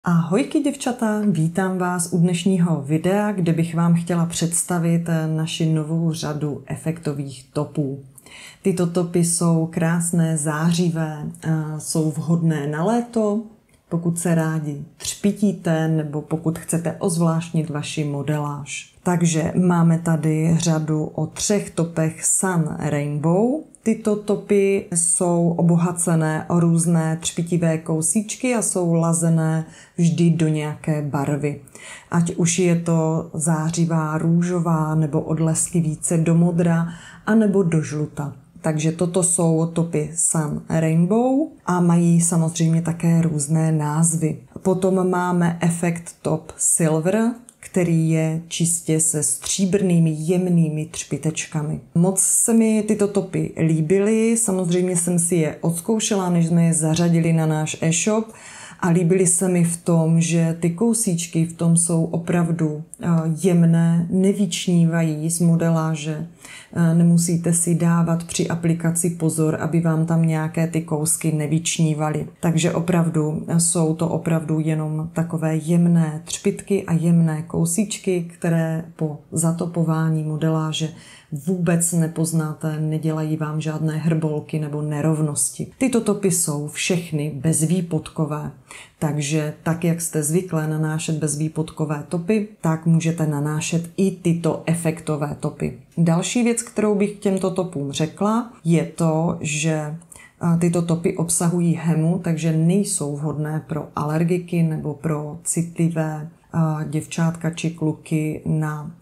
Ahojky děvčata, vítám vás u dnešního videa, kde bych vám chtěla představit naši novou řadu efektových topů. Tyto topy jsou krásné, zářivé, jsou vhodné na léto, pokud se rádi třpitíte nebo pokud chcete ozvláštnit vaši modeláž. Takže máme tady řadu o 3 topech Sun Rainbow. Tyto topy jsou obohacené o různé třpitivé kousíčky a jsou lazené vždy do nějaké barvy. Ať už je to zářivá růžová nebo odlesky více do modra a nebo do žluta. Takže toto jsou topy Sun Rainbow a mají samozřejmě také různé názvy. Potom máme efekt top Silver, který je čistě se stříbrnými jemnými třpitečkami. Moc se mi tyto topy líbily, samozřejmě jsem si je odzkoušela, než jsme je zařadili na náš e-shop a líbily se mi v tom, že ty kousíčky v tom jsou opravdu jemné, nevyčnívají z modeláže. Nemusíte si dávat při aplikaci pozor, aby vám tam nějaké ty kousky nevyčnívaly. Takže opravdu jsou to opravdu jenom takové jemné třpitky a jemné kousíčky, které po zatopování modeláže vůbec nepoznáte, nedělají vám žádné hrbolky nebo nerovnosti. Tyto topy jsou všechny bezvýpodkové, takže tak, jak jste zvyklé nanášet bezvýpodkové topy, tak můžete nanášet i tyto efektové topy. Další věc, kterou bych k těmto topům řekla, je to, že tyto topy obsahují hemu, takže nejsou vhodné pro alergiky nebo pro citlivé děvčátka či kluky na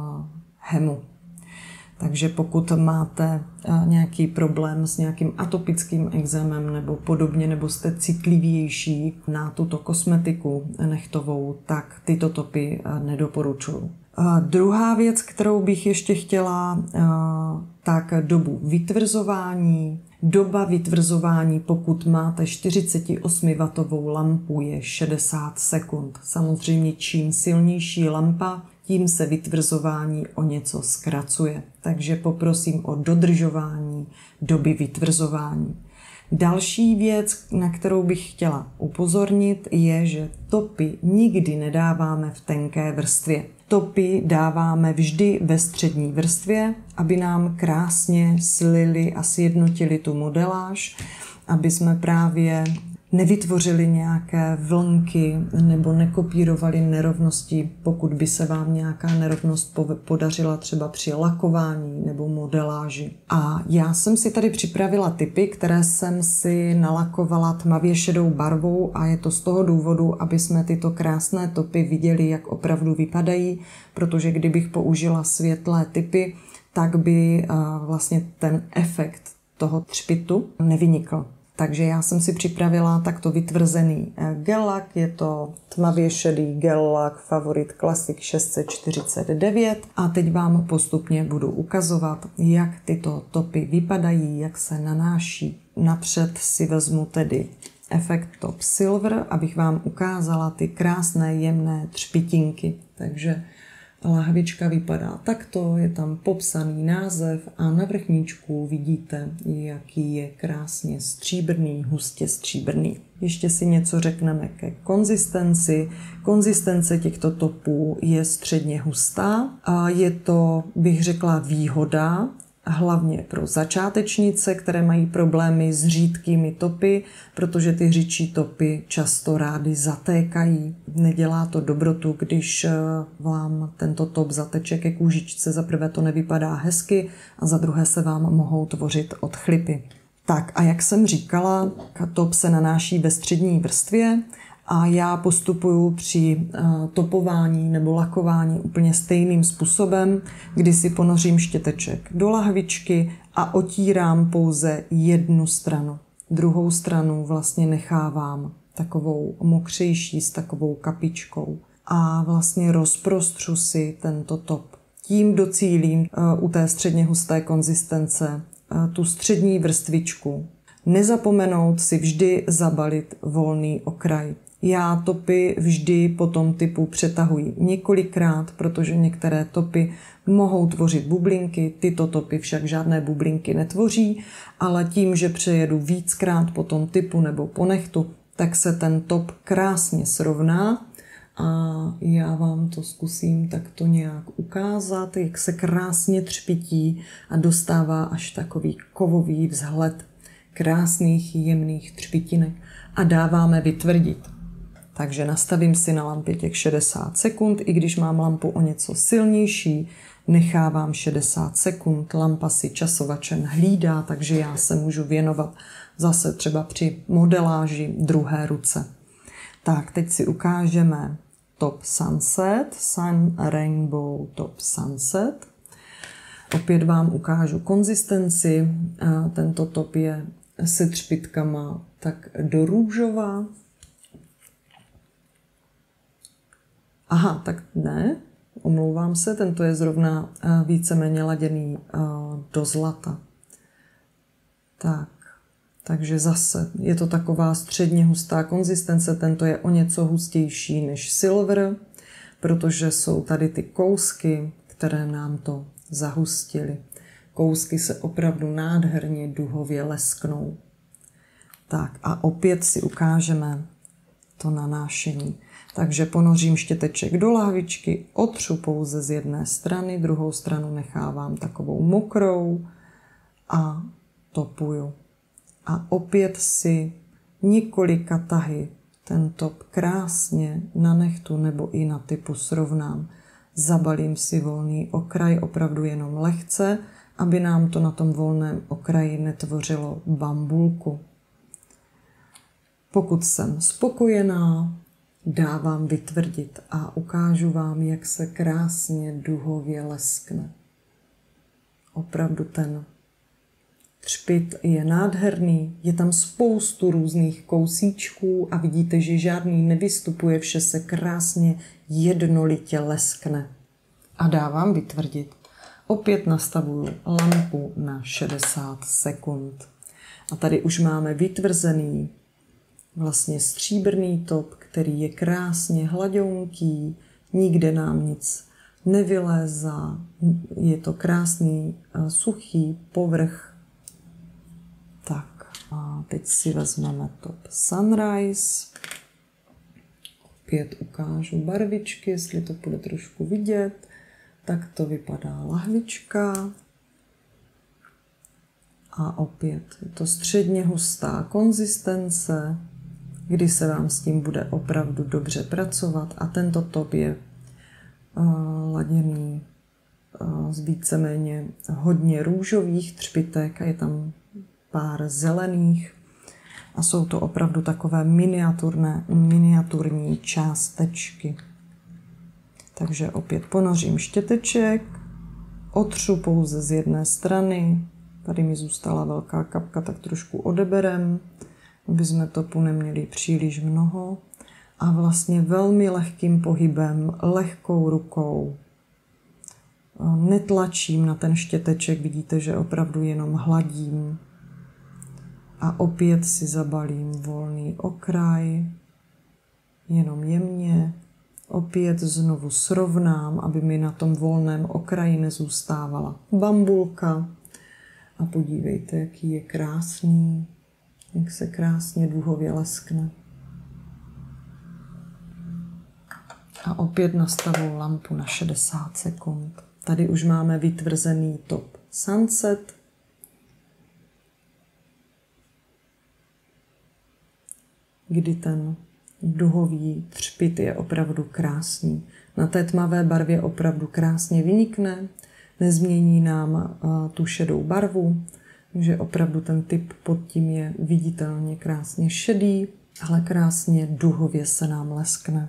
hemu. Takže pokud máte nějaký problém s nějakým atopickým ekzémem nebo podobně, nebo jste citlivější na tuto kosmetiku nechtovou, tak tyto topy nedoporučuju. Druhá věc, kterou bych ještě chtěla, tak dobu vytvrzování. Doba vytvrzování, pokud máte 48W lampu, je 60 sekund. Samozřejmě čím silnější lampa, tím se vytvrzování o něco zkracuje. Takže poprosím o dodržování doby vytvrzování. Další věc, na kterou bych chtěla upozornit, je, že topy nikdy nedáváme v tenké vrstvě. Topy dáváme vždy ve střední vrstvě, aby nám krásně slily a sjednotili tu modeláž, aby jsme právě nevytvořili nějaké vlnky nebo nekopírovali nerovnosti, pokud by se vám nějaká nerovnost podařila třeba při lakování nebo modeláži. A já jsem si tady připravila tipy, které jsem si nalakovala tmavě šedou barvou a je to z toho důvodu, aby jsme tyto krásné topy viděli, jak opravdu vypadají, protože kdybych použila světlé tipy, tak by vlastně ten efekt toho třpitu nevynikl. Takže já jsem si připravila takto vytvrzený gel lak, je to tmavě šedý gel lak Favorit Classic 649 a teď vám postupně budu ukazovat, jak tyto topy vypadají, jak se nanáší. Napřed si vezmu tedy efekt Top Silver, abych vám ukázala ty krásné jemné třpitinky. Takže lahvička vypadá takto, je tam popsaný název a na vrchníčku vidíte, jaký je krásně stříbrný, hustě stříbrný. Ještě si něco řekneme ke konzistenci. Konzistence těchto topů je středně hustá a je to, bych řekla, výhoda, hlavně pro začátečnice, které mají problémy s řídkými topy, protože ty řidčí topy často rády zatékají. Nedělá to dobrotu, když vám tento top zateče ke kůžičce. Za prvé to nevypadá hezky a za druhé se vám mohou tvořit odchlipy. Tak a jak jsem říkala, top se nanáší ve střední vrstvě a já postupuju při topování nebo lakování úplně stejným způsobem, kdy si ponořím štěteček do lahvičky a otírám pouze jednu stranu. Druhou stranu vlastně nechávám takovou mokřejší s takovou kapičkou a vlastně rozprostřu si tento top. Tím docílím u té středně husté konzistence tu střední vrstvičku. Nezapomenout si vždy zabalit volný okraj. Já topy vždy po tom typu přetahuji několikrát, protože některé topy mohou tvořit bublinky, tyto topy však žádné bublinky netvoří, ale tím, že přejedu víckrát po tom typu nebo po nechtu, tak se ten top krásně srovná. A já vám to zkusím takto nějak ukázat, jak se krásně třpytí a dostává až takový kovový vzhled krásných jemných třpytinek a dáváme vytvrdit. Takže nastavím si na lampě těch 60 sekund, i když mám lampu o něco silnější, nechávám 60 sekund, lampa si časovačem hlídá, takže já se můžu věnovat zase třeba při modeláži druhé ruce. Tak, teď si ukážeme Top Sunset, Sun Rainbow Top Sunset. Opět vám ukážu konzistenci. Tento top je se třpitkama tak do růžova. Aha, tak ne, omlouvám se, tento je zrovna víceméně laděný do zlata. Takže zase je to taková středně hustá konzistence, tento je o něco hustější než silver, protože jsou tady ty kousky, které nám to zahustily. Kousky se opravdu nádherně duhově lesknou. Tak a opět si ukážeme to nanášení. Takže ponořím štěteček do lahvičky, otřu pouze z jedné strany, druhou stranu nechávám takovou mokrou a topuju. A opět si několika tahy ten top krásně na nehtu nebo i na typu srovnám. Zabalím si volný okraj opravdu jenom lehce, aby nám to na tom volném okraji netvořilo bambulku. Pokud jsem spokojená, dávám vytvrdit a ukážu vám, jak se krásně duhově leskne. Opravdu ten třpyt je nádherný, je tam spoustu různých kousíčků a vidíte, že žádný nevystupuje, vše se krásně jednolitě leskne. A dávám vytvrdit. Opět nastavuju lampu na 60 sekund. A tady už máme vytvrzený vlastně stříbrný top, který je krásně hladounký, nikde nám nic nevylézá, je to krásný suchý povrch. Tak a teď si vezmeme top Sunrise. Opět ukážu barvičky, jestli to bude trošku vidět. Tak to vypadá lahvička. A opět je to středně hustá konzistence, kdy se vám s tím bude opravdu dobře pracovat. A tento top je laděný z víceméně hodně růžových třpitek a je tam pár zelených. A jsou to opravdu takové miniaturní částečky. Takže opět ponořím štěteček, otřu pouze z jedné strany. Tady mi zůstala velká kapka, tak trošku odeberem, aby jsme topu neměli příliš mnoho. A vlastně velmi lehkým pohybem, lehkou rukou, netlačím na ten štěteček, vidíte, že opravdu jenom hladím. A opět si zabalím volný okraj, jenom jemně. Opět znovu srovnám, aby mi na tom volném okraji nezůstávala bambulka. A podívejte, jaký je krásný, jak se krásně duhově leskne. A opět nastavuji lampu na 60 sekund. Tady už máme vytvrzený top Sunset. Kdy ten duhový třpyt je opravdu krásný. Na té tmavé barvě opravdu krásně vynikne, nezmění nám tu šedou barvu, takže opravdu ten typ pod tím je viditelně krásně šedý, ale krásně duhově se nám leskne.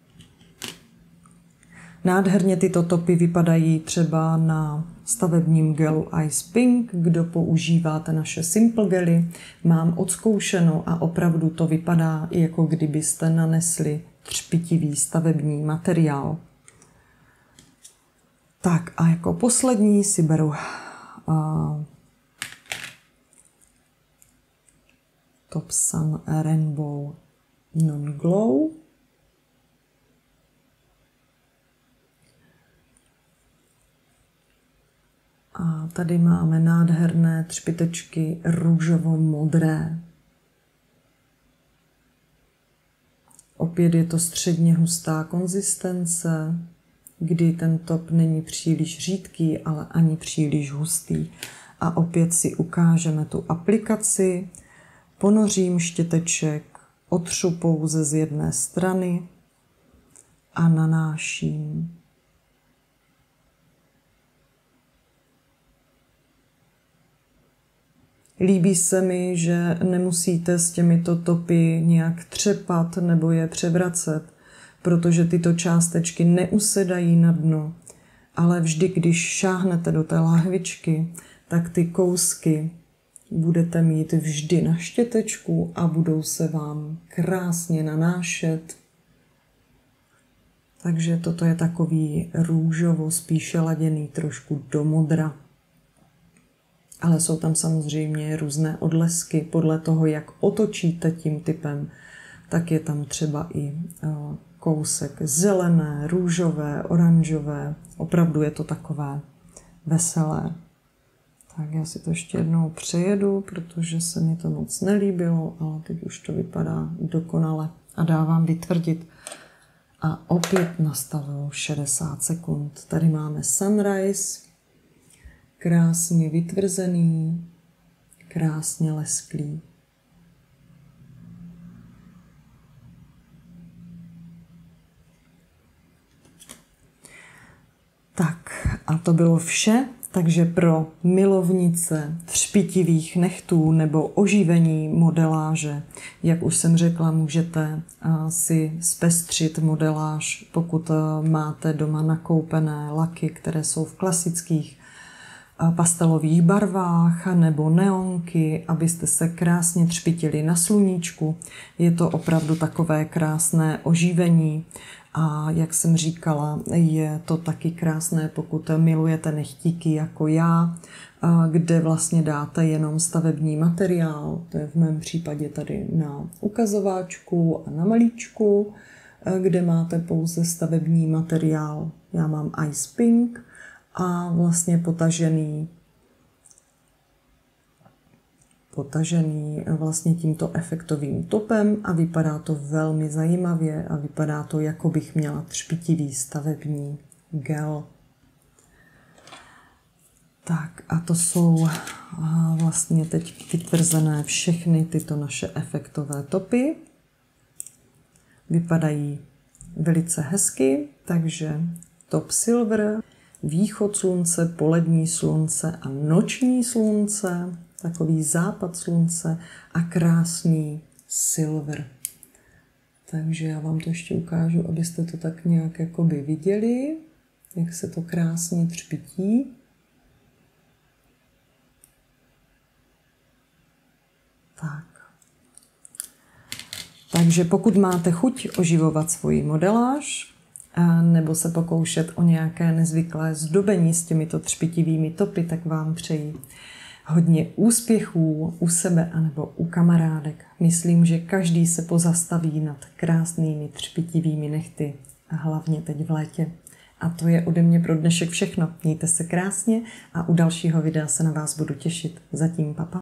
Nádherně tyto topy vypadají třeba na stavebním gelu Ice Pink. Kdo používáte naše Simple Gely, mám odzkoušeno a opravdu to vypadá, jako kdybyste nanesli třpitivý stavební materiál. Tak a jako poslední si beru Top Sun Rainbow Non Glow. A tady máme nádherné třpytečky růžovo-modré. Opět je to středně hustá konzistence, kdy ten top není příliš řídký, ale ani příliš hustý. A opět si ukážeme tu aplikaci. Ponořím štěteček, otřu pouze z jedné strany a nanáším. Líbí se mi, že nemusíte s těmito topy nějak třepat nebo je převracet, protože tyto částečky neusedají na dno, ale vždy, když šáhnete do té lahvičky, tak ty kousky budete mít vždy na štětečku a budou se vám krásně nanášet. Takže toto je takový růžovo spíše laděný trošku do modra. Ale jsou tam samozřejmě různé odlesky. Podle toho, jak otočíte tím typem, tak je tam třeba i kousek zelené, růžové, oranžové. Opravdu je to takové veselé. Tak já si to ještě jednou přejedu, protože se mi to moc nelíbilo, ale teď už to vypadá dokonale a dávám vytvrdit. A opět nastavuju 60 sekund. Tady máme sunrise, krásně vytvrzený, krásně lesklý. Tak a to bylo vše. Takže pro milovnice třpitivých nechtů nebo oživení modeláže, jak už jsem řekla, můžete si zpestřit modeláž, pokud máte doma nakoupené laky, které jsou v klasických pastelových barvách nebo neonky, abyste se krásně třpitili na sluníčku. Je to opravdu takové krásné oživení. A jak jsem říkala, je to taky krásné, pokud milujete nechtíky jako já, kde vlastně dáte jenom stavební materiál. To je v mém případě tady na ukazováčku a na malíčku, kde máte pouze stavební materiál. Já mám Ice Pink a vlastně potažený vlastně tímto efektovým topem a vypadá to velmi zajímavě a vypadá to, jako bych měla třpitivý stavební gel. Tak a to jsou vlastně teď vytvrzené všechny tyto naše efektové topy. Vypadají velice hezky, takže top silver, východ slunce, polední slunce a noční slunce, takový západ slunce a krásný silver. Takže já vám to ještě ukážu, abyste to tak nějak jakoby viděli, jak se to krásně třpití. Tak. Takže pokud máte chuť oživovat svoji modeláž, nebo se pokoušet o nějaké nezvyklé zdobení s těmito třpitivými topy, tak vám přeji hodně úspěchů u sebe anebo u kamarádek. Myslím, že každý se pozastaví nad krásnými třpitivými nehty a hlavně teď v létě. A to je ode mě pro dnešek všechno. Mějte se krásně a u dalšího videa se na vás budu těšit. Zatím papa.